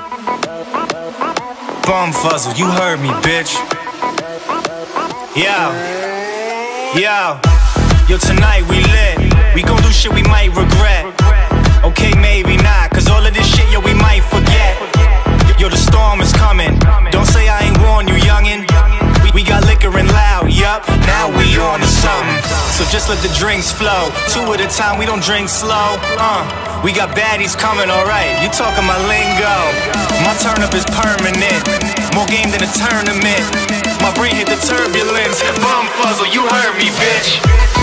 Bumfuzzle, you heard me, bitch. Yo, yo, tonight we lit. We gon' do shit we might regret. Okay, maybe not, cause all of this shit, yo, we might forget. Yo, the storm is coming. Don't say I ain't warned you, youngin'. We got liquor and loud, yup, now we on to something. So just let the drinks flow. Two at a time, we don't drink slow. We got baddies coming, alright. You talking my lingo. My turn up is permanent. More game than a tournament. My brain hit the turbulence. Bumfuzzle, you heard me, bitch.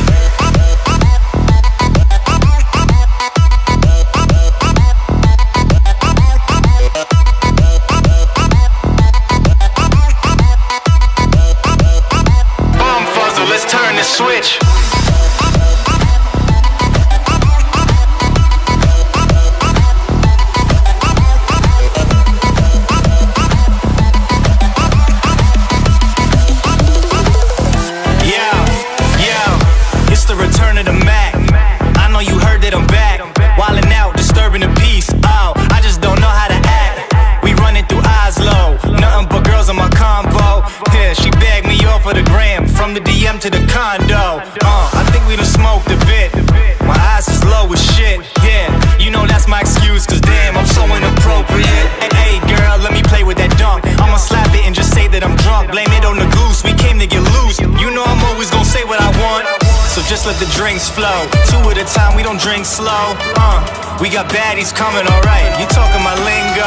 Let's turn this switch. It's the return of the Mac. I know you heard that I'm back. Wildin' out, disturbing the peace. Oh, I just don't know how to act. We running through Oslo, nothing but girls in my convo. Yeah, she bagged me off of the gram, from the DM to the condo. I think we done smoked a bit. My eyes is low as shit. Yeah, you know that's my excuse, cause damn, I'm so inappropriate. Hey girl, let me play with that dunk. I'ma slap it and just say that I'm drunk. Blame it on the goose, we came to get loose. You know I'm always gonna say what I want. So just let the drinks flow. Two at a time, we don't drink slow. We got baddies coming, alright. You talking my lingo.